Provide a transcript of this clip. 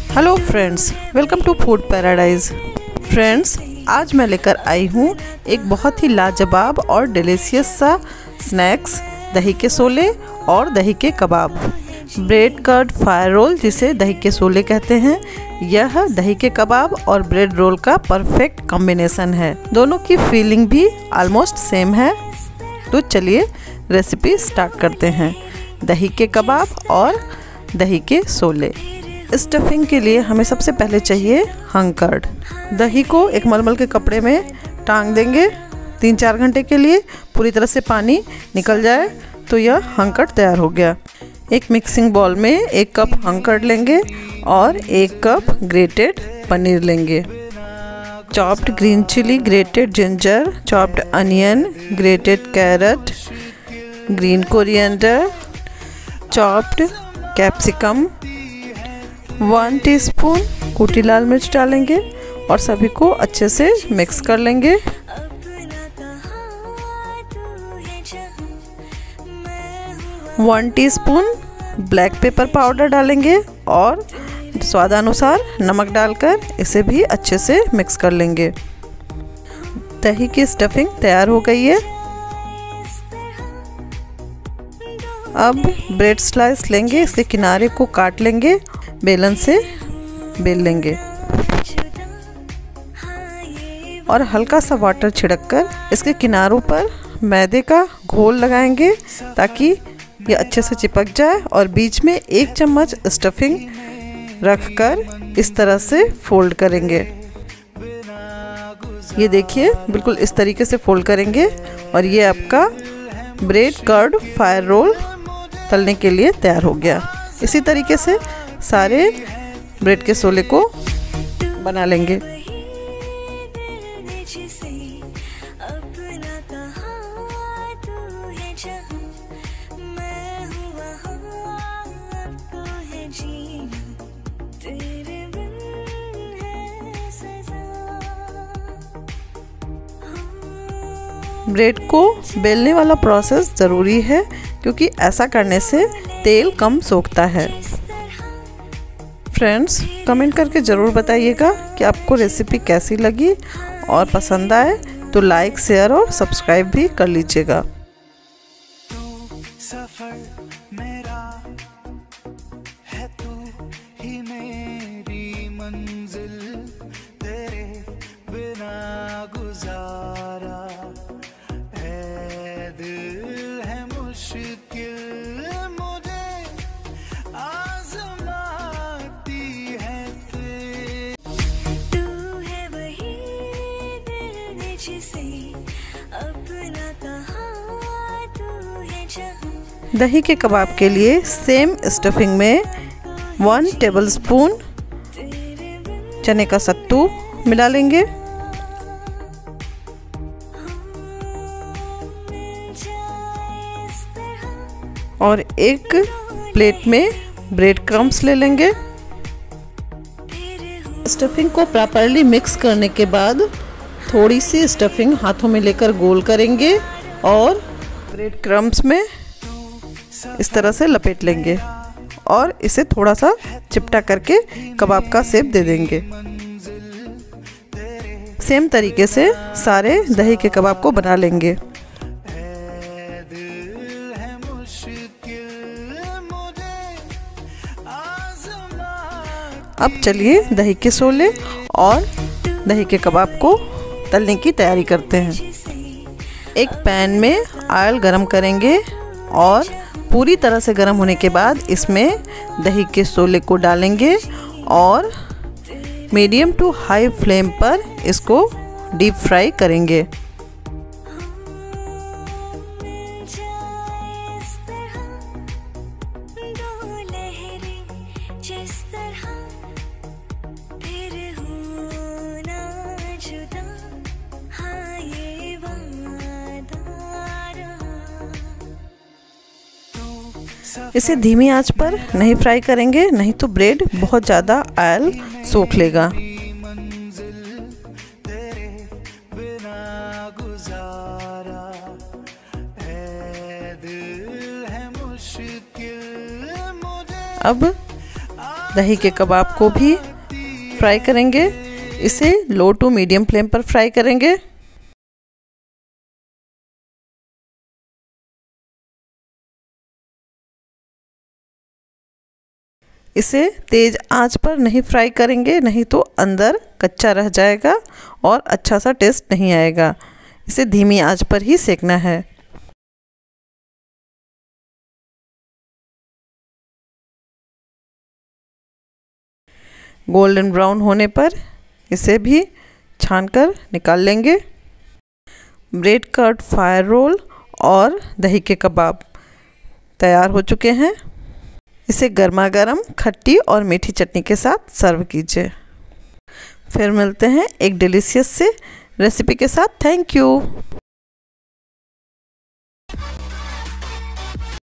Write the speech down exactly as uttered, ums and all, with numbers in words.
Hello friends, welcome to food paradise. Friends, आज मैं लेकर आई हूँ एक बहुत ही लाजवाब और डिलीशियस सा स्नैक्स, दही के शोले और दही के कबाब। ब्रेड कर्ड फायर रोल, जिसे दही के शोले कहते हैं, यह दही के कबाब और ब्रेड रोल का परफेक्ट कॉम्बिनेशन है। दोनों की फीलिंग भी ऑलमोस्ट सेम है। तो चलिए रेसिपी स्टार्ट करते हैं। दही के कबाब और दही के शोले। स्टफिंग के लिए हमें सबसे पहले चाहिए हंग कर्ड। दही को एक मलमल के कपड़े में टांग देंगे तीन चार घंटे के लिए। पूरी तरह से पानी निकल जाए तो यह हंग कर्ड तैयार हो गया। एक मिक्सिंग बाउल में एक कप हंग कर्ड लेंगे और एक कप ग्रेटेड पनीर लेंगे। Chopped green chilli, grated ginger, chopped onion, grated carrot, green coriander, chopped capsicum, one teaspoon कुटी लाल मिर्च डालेंगे और सभी को अच्छे से मिक्स कर लेंगे। One teaspoon black pepper powder डालेंगे और स्वादानुसार नमक डालकर इसे भी अच्छे से मिक्स कर लेंगे। दही की स्टफिंग तैयार हो गई है। अब ब्रेड स्लाइस लेंगे, इसके किनारे को काट लेंगे, बेलन से बेल लेंगे और हल्का सा वाटर छिड़ककर इसके किनारों पर मैदे का घोल लगाएंगे ताकि ये अच्छे से चिपक जाए। और बीच में एक चम्मच स्टफिंग रखकर इस तरह से फोल्ड करेंगे। ये देखिए, बिल्कुल इस तरीके से फोल्ड करेंगे और ये आपका ब्रेड कर्ड फायर रोल तलने के लिए तैयार हो गया। इसी तरीके से सारे ब्रेड के शोले को बना लेंगे। ब्रेड को बेलने वाला प्रोसेस ज़रूरी है क्योंकि ऐसा करने से तेल कम सोखता है। फ्रेंड्स, कमेंट करके ज़रूर बताइएगा कि आपको रेसिपी कैसी लगी और पसंद आए तो लाइक, शेयर और सब्सक्राइब भी कर लीजिएगा। दही के कबाब के लिए सेम स्टफिंग में वन टेबलस्पून चने का सत्तू मिला लेंगे और एक प्लेट में ब्रेड क्रम्स ले लेंगे। स्टफिंग को प्रॉपरली मिक्स करने के बाद थोड़ी सी स्टफिंग हाथों में लेकर गोल करेंगे और ब्रेड क्रम्स में इस तरह से लपेट लेंगे और इसे थोड़ा सा चिपटा करके कबाब का शेप दे देंगे। सेम तरीके से सारे दही के कबाब को बना लेंगे। अब चलिए दही के शोले और दही के कबाब को तलने की तैयारी करते हैं। एक पैन में ऑयल गरम करेंगे और पूरी तरह से गर्म होने के बाद इसमें दही के शोले को डालेंगे और मीडियम टू हाई फ्लेम पर इसको डीप फ्राई करेंगे। इसे धीमी आंच पर नहीं फ्राई करेंगे, नहीं तो ब्रेड बहुत ज़्यादा ऑयल सोख लेगा। अब दही के कबाब को भी फ्राई करेंगे। इसे लो टू मीडियम फ्लेम पर फ्राई करेंगे। इसे तेज़ आंच पर नहीं फ्राई करेंगे, नहीं तो अंदर कच्चा रह जाएगा और अच्छा सा टेस्ट नहीं आएगा। इसे धीमी आंच पर ही सेकना है। गोल्डन ब्राउन होने पर इसे भी छानकर निकाल लेंगे। ब्रेड कट फायर रोल और दही के कबाब तैयार हो चुके हैं। इसे गर्मा गर्म खट्टी और मीठी चटनी के साथ सर्व कीजिए। फिर मिलते हैं एक डिलीशियस से रेसिपी के साथ। Thank you.